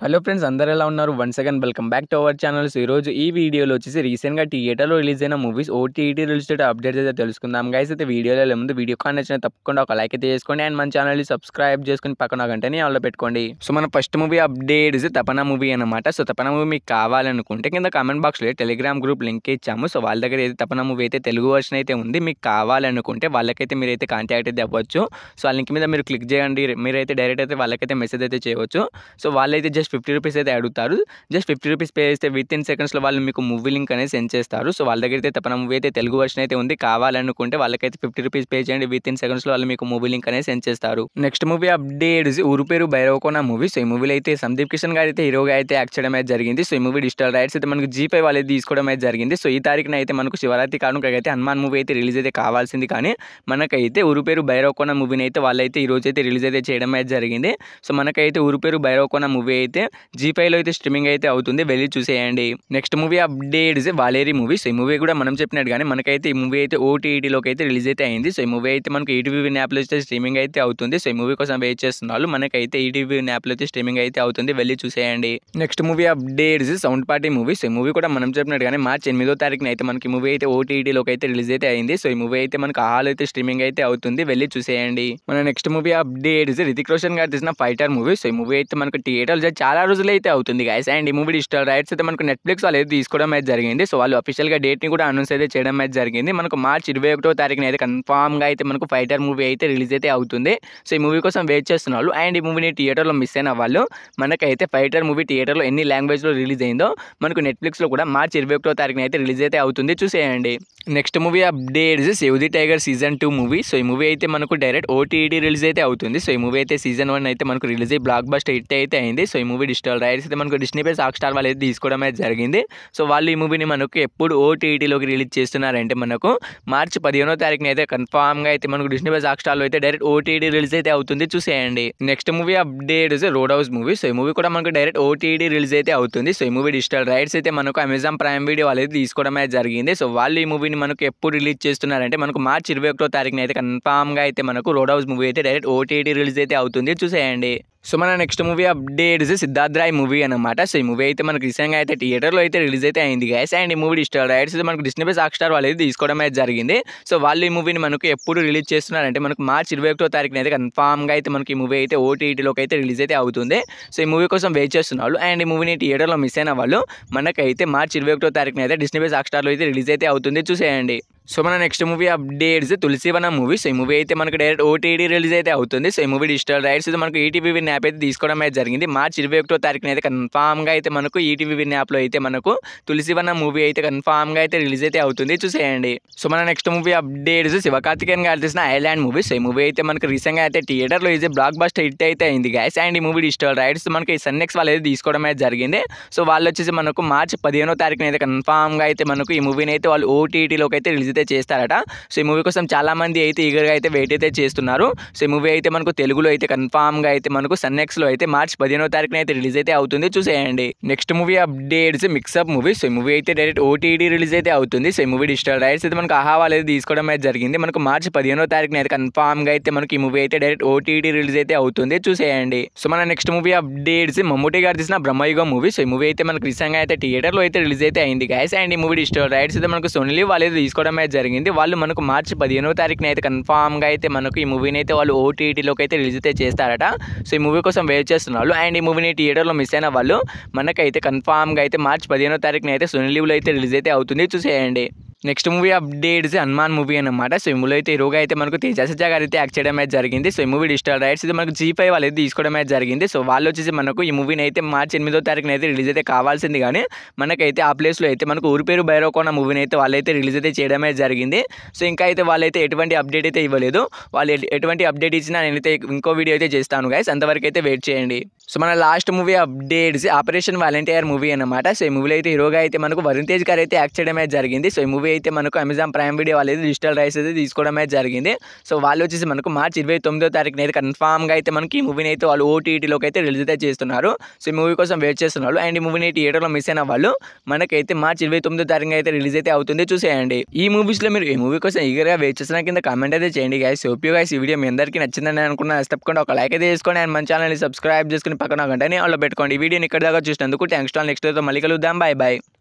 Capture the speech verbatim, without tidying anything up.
Hello friends, అందరూ ఎలా ఉన్నారు? Once again welcome back to our channel. So ఈరోజు ఈ వీడియోలో వచ్చేసి రీసెంట్‌గా థియేటర్‌లో రిలీజ్ అయిన movies OTT release date updates అయితే తెలుసుకుందాం గైస్. అయితే వీడియోలో వెళ్ళే ముందు వీడియో కానీ నచ్చినా తప్పకుండా ఒక లైక్ అయితే చేసుకోండి అండ్ మన ఛానల్ని సబ్స్క్రైబ్ చేసుకొని పక్కన గంటని ఆన్లో పెట్టుకోండి. సో మన first movie update is Tapana movie అనమాట. సో తపన మూవీ మీకు కావాలనుకుంటే కింద కామెంట్ బాక్స్లో టెలిగ్రామ్ గ్రూప్ లింక్ ఇచ్చాము. సో వాళ్ళ దగ్గర అయితే తపన మూవీ అయితే తెలుగు వర్షన్ అయితే ఉంది. మీకు కావాలనుకుంటే వాళ్ళకైతే మీరైతే కాంటాక్ట్ అయితే అవ్వచ్చు. సో ఆ లింక్ మీద మీరు క్లిక్ చేయండి. మీరైతే డైరెక్ట్ అయితే వాళ్ళకైతే మెసేజ్ అయితే చేయవచ్చు. సో వాళ్ళైతే జస్ట్ ఫిఫ్టీ రూపీస్ అయితే అడుగుతారు. జస్ట్ ఫిఫ్టీ రూపీస్ పే చేస్తే విత్ ఇన్ సెకండ్స్లో వాళ్ళు మీకు మూవీ లింక్ అనేది సెండ్ చేస్తారు. సో వాళ్ళ దగ్గర అయితే తపన మూవీ అయితే తెలుగు వర్షన్ అయితే ఉంది. కావాలనుకుంటే వాళ్ళకైతే ఫిఫ్టీ రూపీస్ పే చేయండి. విత్ ఇన్ సెకండ్స్లో వాళ్ళు మీకు మూవీ లింక్ అనేది సెండ్ చేస్తారు. Next movie update Ooru Peru Bhairavakona movie. So ఈ మూవీలో అయితే సందీప్ కిషన్ గారు అయితే హీరోగా అయితే యాక్ట్ చేయడం అయితే జరిగింది. సో ఈ మూవీ డిజిటల్ రైట్స్ అయితే మనకు జీ ఫైవ్ వాళ్ళు తీసుకోవడం అయితే జరిగింది. సో ఈ తారీఖున అయితే మనకు శివరాత్రి కారణంగా అయితే హనుమాన్ మూవీ అయితే రిలీజ్ అయితే కావాల్సింది, కానీ మనకైతే ఊరు పేరు భైరవకోన మూవీని అయితే వాళ్ళైతే ఈ రోజు అయితే రిలీజ్ అయితే చేయడం అయితే జరిగింది. సో మనకైతే ఊరు పేరు భైరవకోన మూవీ అయితే జీ ఫైవ్లో అయితే స్ట్రీమింగ్ అయితే అవుతుంది, వెళ్ళి చూసేయండి. నెక్స్ట్ మూవీ అప్డేట్ వాలేరీ మూవీ. సో ఈ మూవీ కూడా మనం చెప్పినట్టుగానే మనకైతే ఈ మూవీ అయితే ఓటీటీలోకి అయితే రిలీజ్ అయితే అయింది. సో ఈ మూవీ అయితే మనకు ఈటీవీ యాప్లో అయితే స్ట్రీమింగ్ అయితే అవుతుంది. సో ఈ మూవీ కోసం వెయిట్ చేస్తున్నారు. మనకైతే ఈటీవీ యాప్లో అయితే స్ట్రీమింగ్ అయితే అవుతుంది, వెళ్ళి చూసేయండి. Next movie update sound party movie. So ఈ మూవీ కూడా మనం చెప్పినట్టుగానే మార్చి ఎనిమిదో తారీఖున అయితే మనకి మూవీ అయితే ఓటీటీలోకి అయితే రిలీజ్ అయితే అయింది. సో ఈ మూవీ అయితే మనకు హాల్ అయితే స్ట్రీమింగ్ అయితే అవుతుంది, వెళ్ళి చూసేయండి. మన next movie update Hrithik Roshan గారు తీసిన ఫైటర్ మూవీ. సో ఈ మూవీ అయితే మనకు థియేటర్లో చాలా రోజులు అయితే అవుతుంది గైస్. అండ్ ఈ మూవీ డిజిటల్ రైట్స్ అయితే మనకు నెట్ఫ్లిక్స్ వాళ్ళు అయితే తీసుకోవడం అయితే జరిగింది. సో వాళ్ళు అఫీషియల్గా డేట్ని కూడా అనౌన్స్ అయితే చేయడం అయితే జరిగింది. మనకు మార్చి ఇరవై ఒకటో తారీఖున అయితే కన్ఫామ్గా అయితే మనకు ఫైటర్ మూవీ అయితే రిలీజ్ అయితే అవుతుంది. సో ఈ మూవీ కోసం వెయిట్ చేస్తున్నారు. అండ్ ఈ మూవీని థియేటర్లో మిస్ అయిన వాళ్ళు మనకైతే ఫైటర్ మూవీ థియేటర్లో ఎన్ని లాంగ్వేజ్లో రిలీజ్ అయిందో మనకు నెట్ఫ్లిక్స్లో కూడా మార్చి ఇరవై ఒకటో తారీఖున అయితే రిలీజ్ అయితే అవుతుంది, చూసేయండి. Next movie updates save the tiger season two movie. So ఈ మూవీ అయితే మనకు డైరెక్ట్ ఓటీటీ రిలీజ్ అయితే అవుతుంది. సో ఈ మూవీ అయితే సీజన్ వన్ అయితే మనకు రిలీజ్ అయ్యి బ్లాక్ బస్టర్ హిట్ అయితే అయింది. సో ఈ మూవీ డిజిటల్ రైట్స్ అయితే మనకు డిస్నీ ప్లస్ హాట్ స్టార్ వాళ్ళు అయితే తీసుకోవడం అయితే జరిగింది. సో వాళ్ళు ఈ మూవీని మనకు ఎప్పుడు ఓటీటీలోకి రిలీజ్ చేస్తున్నారంటే మనకు మార్చి పదిహేనో తారీఖున అయితే కన్ఫామ్గా అయితే మనకు డిస్నీ ప్లస్ హాట్ స్టార్లో అయితే డైరెక్ట్ ఓటీటీ రిలీజ్ అయితే అవుతుంది, చూసేయండి. Next movie updates road house movie. So ఈ మూవీ కూడా మనకు డైరెక్ట్ ఓటీటీ రిలీజ్ అయితే అవుతుంది. సో ఈ మూవీ డిజిటల్ రైట్స్ అయితే మనకు అమెజాన్ ప్రైమ్ వీడియో వాళ్ళు అయితే తీసుకోవడం అయితే జరిగింది. సో వాళ్ళు ఈ మూవీని మనకు ఎప్పుడు రిలీజ్ చేస్తున్నారంటే మనకు మార్చి ఇరవై ఒకటో తారీఖున అయితే కన్ఫామ్గా అయితే మనకు రోడ్ హౌస్ మూవీ అయితే డైరెక్ట్ ఓటీటీ రిలీజ్ అయితే అవుతుంది, చూసేయండి. సో మన next movie updates Siddharth Roy movie అనమాట. సో ఈ మూవీ అయితే మనకు రీసెంట్గా అయితే థియేటర్లో అయితే రిలీజ్ అయితే అయింది గైస్. అండ్ ఈ మూవీ డిజిటల్ రైట్స్ అయితే మనకు డిస్నీ ప్లస్ హాట్ స్టార్ వాళ్ళు అయితే తీసుకోవడం అయితే జరిగింది. సో వాళ్ళు ఈ మూవీని మనకు ఎప్పుడు రిలీజ్ చేస్తున్నారంటే మనకు మార్చి ఇరవై ఒకటో తారీఖున అయితే కన్ఫామ్గా అయితే మనకి ఈ మూవీ అయితే ఓటీటీలోకి అయితే రిలీజ్ అయితే అవుతుంది. సో ఈ మూవీ కోసం వెయిట్ చేస్తున్నారు. అండ్ ఈ మూవీని థియేటర్లో మిస్ అయిన వాళ్ళు మనకైతే మార్చి ఇరవై ఒకటో తారీఖున అయితే డిస్నీ ప్లస్ హాట్ స్టార్లో అయితే రిలీజ్ అయితే అవుతుంది, చూసేయండి. సో మన next movie updates Tulasivanam movie. So ఈ మూవీ అయితే మనకు డైరెక్ట్ ఓటీటీ రిలీజ్ అయితే అవుతుంది. సో ఈ మూవీ డిజిటల్ రైట్స్ అయితే మనకు ఈటీవీ యాప్ అయితే తీసుకోవడం అయితే జరిగింది. మార్చి ఇరవై ఒకటో తారీఖున అయితే కన్ఫామ్గా అయితే మనకు ఈటీవీ యాప్లో అయితే మనకు తులసివనం మూవీ అయితే కన్ఫామ్గా అయితే రిలీజ్ అయితే అవుతుంది, చూసేయండి. సో మన నెక్స్ట్ మూవీ అప్డేట్స్ శివకార్తికేయన్ గారు తీసిన అయలాండ్ మూవీ. సో ఈ మూవీ అయితే మనకు రీసెంట్గా అయితే థియేటర్లో అయితే బ్లాక్ బస్టర్ హిట్ అయితే అయింది గైస్. అండ్ ఈ మూవీ డిజిటల్ రైట్స్ మనకి సన్నెక్స్ వాళ్ళు అయితే తీసుకోవడం అయితే జరిగింది. సో వాళ్ళు వచ్చేసి మనకు మార్చి పదిహేనో తారీఖున అయితే కన్ఫామ్గా అయితే మనకు ఈ మూవీని అయితే వాళ్ళు ఓటీటీలోకి అయితే రిలీజ్ అయితే చేస్తారట. సో ఈ మూవీ కోసం చాలా మంది అయితే ఈగర్గా అయితే వెయిట్ అయితే చేస్తున్నారు. సో ఈ మూవీ అయితే మనకు తెలుగులో అయితే కన్ఫామ్గా అయితే మనకు సన్నెక్స్లో అయితే మార్చి పదిహేనో తారీఖున అయితే రిలీజ్ అయితే అవుతుంది, చూసేయండి. Next movie updates mix up movie. So ఈ మూవీ అయితే డైరెక్ట్ ఓటీటీ రిలీజ్ అయితే అవుతుంది. సో ఈ మూవీ డిజిటల్ రైట్స్ అయితే మనకు ఆహా వాళ్ళు అయితే తీసుకోవడం అయితే జరిగింది. మనకు మార్చి పదిహేనో తారీఖున అయితే కన్ఫామ్గా అయితే మనకి ఈ మూవీ అయితే డైరెక్ట్ ఓటీటీ రిలీజ్ అయితే అవుతుంది, చూసేయండి. సో మన నెక్స్ట్ మూవీ అప్డేట్స్ మమ్ముటి గారు తీసిన బ్రహ్మయుగం మూవీ. సో ఈ మూవీ అయితే మనకు రీసెంట్గా అయితే థియేటర్లో అయితే రిలీజ్ అయితే అయింది గైస్. అండ్ ఈ మూవీ డిజిటల్ రైట్స్ అయితే మనకు సోనీ వాళ్ళు అయితే తీసుకోవడం అయితే జరిగింది. వాళ్ళు మనకు మార్చి పదిహేనో తారీఖున అయితే కన్ఫామ్గా అయితే మనకు ఈ మూవీని అయితే వాళ్ళు ఓటీటీలోకి అయితే రిలీజ్ అయితే చేస్తారట. సో ఈ మూవీ కోసం వెయిట్ చేస్తున్నారు. అండ్ ఈ మూవీని థియేటర్లో మిస్ అయిన వాళ్ళు మనకైతే కన్ఫామ్గా అయితే మార్చి పదిహేనో తారీఖున అయితే సోనీ లీవ్లో అయితే రిలీజ్ అయితే అవుతుంది, చూసేయండి. Next movie updates Hanuman movie అనమాట. సో ఈ మూవీలో అయితే హీరోగా అయితే మనకు తేజ సజ్జా గారు అయితే యాక్ట్ చేయడం అయితే జరిగింది. సో ఈ మూవీ డిజిటల్ రైట్స్ అయితే మనకు జీ ఫైవ్ వాళ్ళు అయితే తీసుకోవడం అయితే జరిగింది. సో వాళ్ళు వచ్చేసి మనకు ఈ మూవీని అయితే మార్చి ఎనిమిదో తారీఖున అయితే రిలీజ్ అయితే కావాల్సింది, కానీ మనకైతే ఆ ప్లేస్లో అయితే మనకు ఊరి పేరు భైరవకోన మూవీని అయితే వాళ్ళైతే రిలీజ్ అయితే చేయడం అయితే జరిగింది. సో ఇంకా అయితే వాళ్ళైతే ఎటువంటి అప్డేట్ అయితే ఇవ్వలేదు. వాళ్ళు ఎటువంటి అప్డేట్ ఇచ్చినా నేనైతే ఇంకో వీడియో అయితే చేస్తాను గైస్, అంతవరకు అయితే వెయిట్ చేయండి. సో మన last movie updates operation valentine movie అనమాట. సో ఈ మూవీలో అయితే హీరోగా అయితే మనకు వరుణ్ తేజ్ గారు అయితే యాక్ట్ చేయడం అయితే జరిగింది. సో ఈ మూవీ అయితే మనకు అమెజాన్ ప్రైమ్ వీడియో వాళ్ళు అయితే డిజిటల్ రైట్స్ అయితే తీసుకోవడం అయితే జరిగింది. సో వాళ్ళు వచ్చేసి మనకు మార్చి ఇరవై తొమ్మిదో తారీఖున అయితే కన్ఫామ్గా అయితే మనకి ఈ మూవీని అయితే వాళ్ళు ఓటీటీలోకి అయితే రిలీజ్ అయితే చేస్తున్నారు. సో ఈ మూవీ కోసం వెయిట్ చేస్తున్నారు. అండ్ ఈ మూవీని థియేటర్లో మిస్ అయిన వాళ్ళు మనకైతే మార్చి ఇరవై తొమ్మిదో తారీఖున అయితే రిలీజ్ అయితే అవుతుంది, చూసేయండి. ఈ మూవీస్లో మీరు ఈ మూవీ కోసం ఈగర్గా వెయిట్ చేస్తున్న కింద కామెంట్ అయితే చేయండి గైస్. హోప్ యూ గైస్ ఈ వీడియో మీ అందరికీ నచ్చిందని అనుకున్నా. తప్పకుండా ఒక లైక్ అయితే చేసుకోండి అండ్ మన ఛానల్ని సబ్స్క్రైబ్ చేసుకుని చేసుకుని పక్కన గంటని ఆన్లో పెట్టుకోండి. ఈ వీడియోని ఇక్కడ దాకా చూసినందుకు థ్యాంక్స్ టు ఆల్. నెక్స్ట్ అయితే మళ్ళీ కలుద్దాం. Bye bye.